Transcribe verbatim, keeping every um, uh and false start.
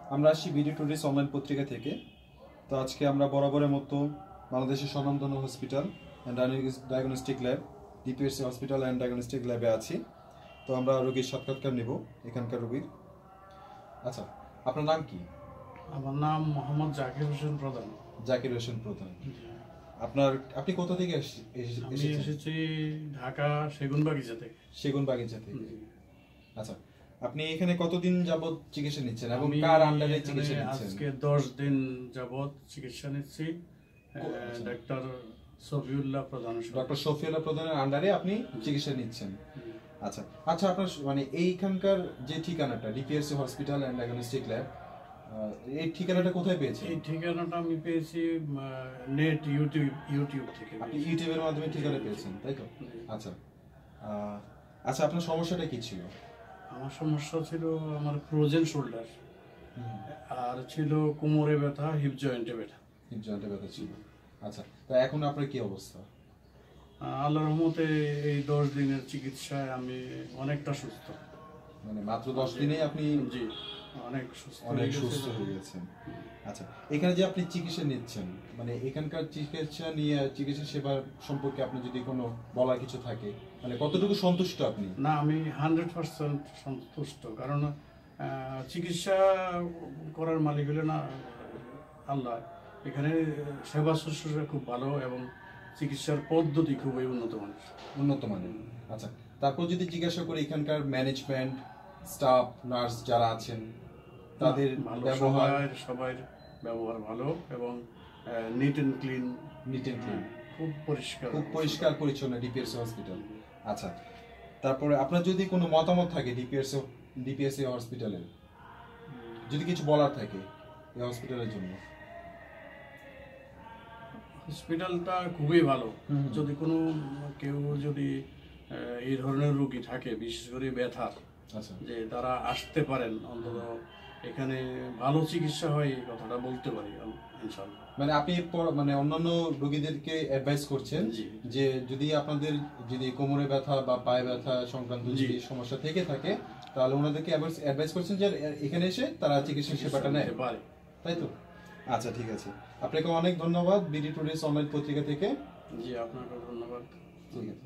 আমরা আসছি BD tourist online পত্রিকা থেকে। তো আজকে আমরা বরাবরের মতো বাংলাদেশের স্বনামধন্য hospital and diagnostic lab DPSC hospital and diagnostic ল্যাবে আছি। তো আমরা রোগীর সাক্ষাৎকার নেব এখানকার রোগীর। আচ্ছা, আপনার নাম কি? আমার নাম মোহাম্মদ জাকির হোসেন প্রধান। জাকির হোসেন প্রধান। আপনার আপনি কোথা থেকে আমি এসেছি? ঢাকা সেগুনবাগিচা থেকে। সেগুনবাগিচা থেকে। আচ্ছা, আপনি এখানে কতদিন যাবত চিকিৎসা নিচ্ছেন এবং কার আন্ডারে চিকিৎসা নিচ্ছেন? আজকে দশ দিন যাবত চিকিৎসা নিচ্ছি ডাক্তার শফিউল্লাহ প্রধান। ডক্টর শফিউল্লাহ প্রধানের আন্ডারে আপনি চিকিৎসা নিচ্ছেন। আচ্ছা আচ্ছা আপনার মানে এইখানকার যে ঠিকানাটা DPSC hospital and diagnostic lab, এই ঠিকানাটা কোথায় পেয়েছেন? এই ঠিকানাটা আমি পেয়েছি নেট ইউটিউব ইউটিউব থেকে। আপনি ইউটিউবের মাধ্যমে ঠিকানা পেয়েছেন, তাই তো? আচ্ছা আচ্ছা আপনার সমস্যাটা কি ছিল? আমার সমস্যা ছিল আমার ফ্রোজেন শোল্ডার, আর ছিল কোমরে ব্যথা, হিপ জয়েন্টে ব্যথা। হিপ জয়েন্টে ব্যথা ছিল। আচ্ছা, তা এখন আপনার কি অবস্থা? আল্লাহর রহমতে এই দশ দিনের চিকিৎসায় আমি অনেকটা সুস্থ। মানে মাত্র দশ দিনেই আপনি? জি, অনেক সুস্থ, অনেক সুস্থ হয়ে গেছেন। আচ্ছা, এখানে যে আপনি চিকিৎসা নিচ্ছেন, মানে এখানকার চিকিৎসা নিয়ে চিকিৎসা সেবা সম্পর্কে আপনি যদি কোনো বলার কিছু থাকে, মানে কতটুকু সন্তুষ্ট আপনি? না, আমি হান্ড্রেড পার্সেন্ট সন্তুষ্ট, কারণ চিকিৎসা করার মালিক হলে না আল্লাহ। এখানে সেবা শুশ্রূষা খুব ভালো এবং চিকিৎসার পদ্ধতি খুবই উন্নত মানের। উন্নত মানের। আচ্ছা, তারপর যদি জিজ্ঞাসা করি এখানকার ম্যানেজমেন্ট, স্টাফ, নার্স যারা আছেন তাদের ব্যবহার? সবাই ব্যবহার ভালো এবং neat and clean. Neat and clean, খুব পরিষ্কার, খুব পরিষ্কার পরিচ্ছন্ন ডিপিএসসি হসপিটাল। আচ্ছা, তারপরে আপনার যদি কোনো মতামত থাকে ডিপিএসসি ডিপিএসসি হসপিটালের, যদি কিছু বলার থাকে এই হসপিটালের জন্য? হসপিটালটা খুবই ভালো। যদি কোনো কেউ যদি এই ধরনের রোগী থাকে, বিশেষ করে ব্যথার, আচ্ছা, যে তারা আসতে পারেন, অন্তত এখানে ভালো চিকিৎসা হয়, এই কথাটা বলতে পারি ইনশাআল্লাহ। মানে আপনি মানে অন্যান্য রোগীদেরকে অ্যাডভাইস করছেন যে যদি আপনাদের যদি কোমরে ব্যথা বা পায়ে ব্যথা সংক্রান্ত যদি সমস্যা থেকে থাকে, তাহলে ওনাদেরকে অ্যাডভাইস করছেন যে এখানে এসে তারা চিকিৎসা সেবাটা নেয়, তাই তো? আচ্ছা, ঠিক আছে, আপনাকে অনেক ধন্যবাদ বিডি টুরিস্ট অনলাইন পত্রিকা থেকে। জি, আপনাকে ধন্যবাদ। ঠিক আছে।